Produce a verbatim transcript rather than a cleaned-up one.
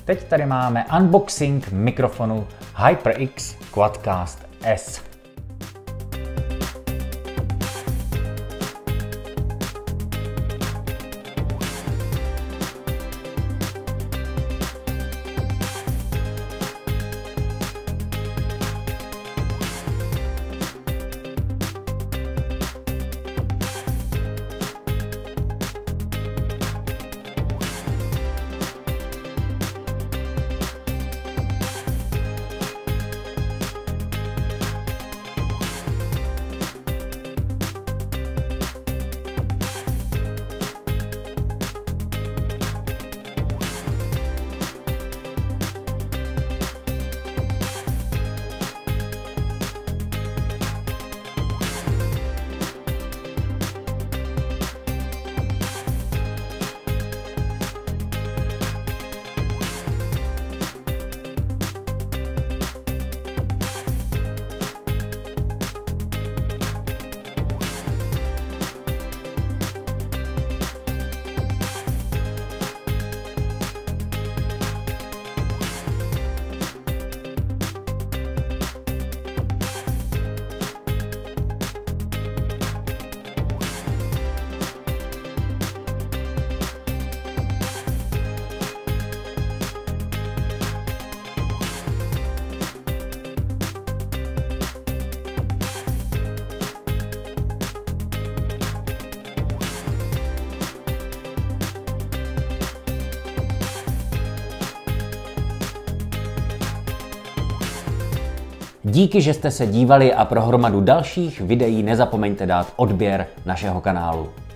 Teď tady máme unboxing mikrofonu HyperX QuadCast S. Díky, že jste se dívali a pro hromadu dalších videí nezapomeňte dát odběr našeho kanálu.